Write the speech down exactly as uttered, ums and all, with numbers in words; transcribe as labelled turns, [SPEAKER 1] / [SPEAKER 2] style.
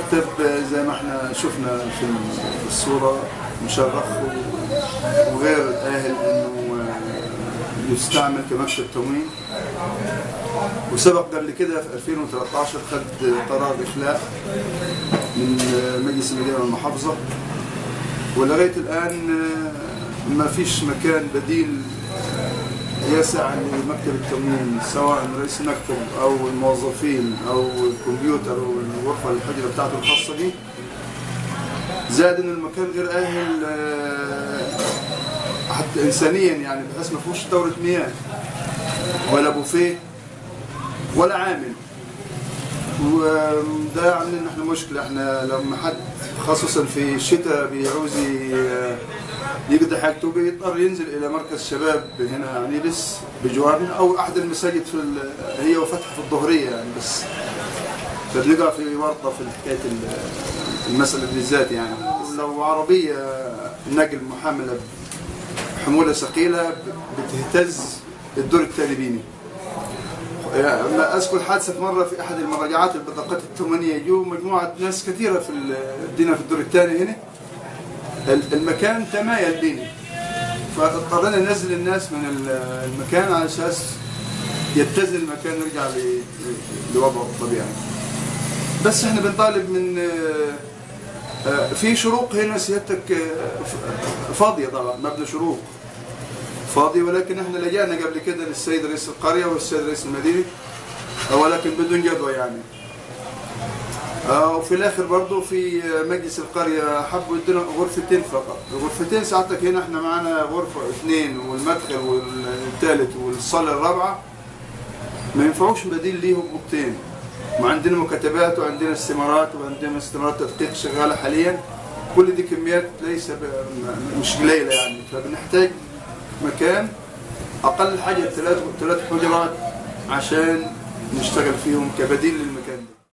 [SPEAKER 1] المكتب زي ما احنا شفنا في الصورة مشرخ وغير آهل انه يستعمل كمكتب تموين، وسبق قبل كده في ألفين وثلاثة عشر خد قرار إخلاء من مجلس المدينة والمحافظة، ولغاية الآن ما فيش مكان بديل يسع لمكتب التموين، سواء رئيس المكتب أو الموظفين أو الكمبيوتر أو الغرفة الحجرة بتاعته الخاصة به. زائد إن المكان غير أهل حتى إنسانيا، يعني بحيث ما فيهوش دورة مياه ولا بوفيه ولا عامل. وده يعني نحن مشكلة، احنا لما حد خصوصا في الشتاء بيعوز يقضي حاجته بيضطر ينزل الى مركز شباب هنا يعني بس بجوارنا او احد المساجد في هي وفتحة في الظهرية يعني، بس بنقع في ورطة في حكاية المسألة بالذات. يعني لو عربية نقل محملة حمولة ثقيلة بتهتز الدور الثاني بيني. يعني اذكر حادثه في مره في احد المراجعات البطاقات الثمانيه، جو مجموعه ناس كثيره في الدينا في الدور الثاني هنا، المكان تمايل بيني، فاضطرينا ننزل الناس من المكان على اساس يتزن المكان يرجع لوضعه الطبيعي. بس احنا بنطالب من في شروق هنا سيادتك فاضيه، طبعا مبنى شروق فاضي، ولكن احنا لجأنا قبل كده للسيد رئيس القرية والسيد رئيس المدينة، ولكن بدون جدوى يعني. وفي الاخر برضه في مجلس القرية حبوا يدونا غرفتين فقط، غرفتين ساعتك هنا احنا معانا غرفة اثنين والمدخل والثالث والصالة الرابعة، ما ينفعوش بديل ليهم اوضتين. وعندنا مكاتبات وعندنا استمارات وعندنا استمارات تدقيق شغالة حاليا، كل دي كميات ليس مش قليلة يعني، فبنحتاج مكان أقل حاجة ثلاث ثلاث حجرات عشان نشتغل فيهم كبديل